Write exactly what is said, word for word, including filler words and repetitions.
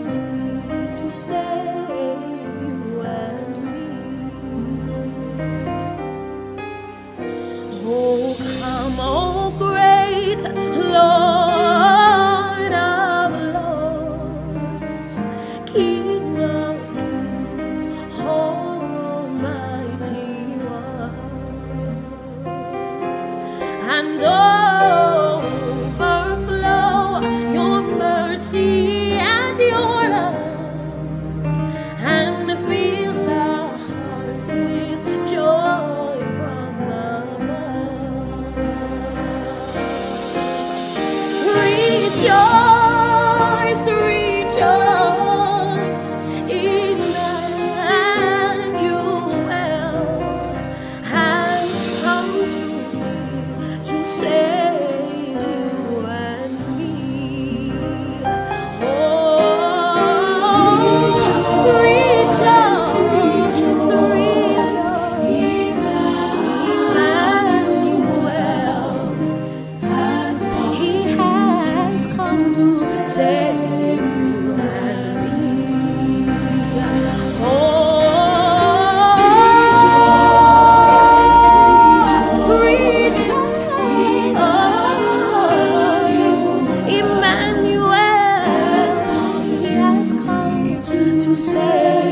to save you and me. Oh, come, oh great Lord of Lords, King of Kings, Almighty One, and overflow your mercy and your love, and fill our hearts with joy from above. Rejoice, rejoice, Emmanuel has come to me to save you and me. Oh, rejoice, rejoice, Emmanuel has come. He has come to save you and me. Oh, rejoice, Emmanuel has come to save.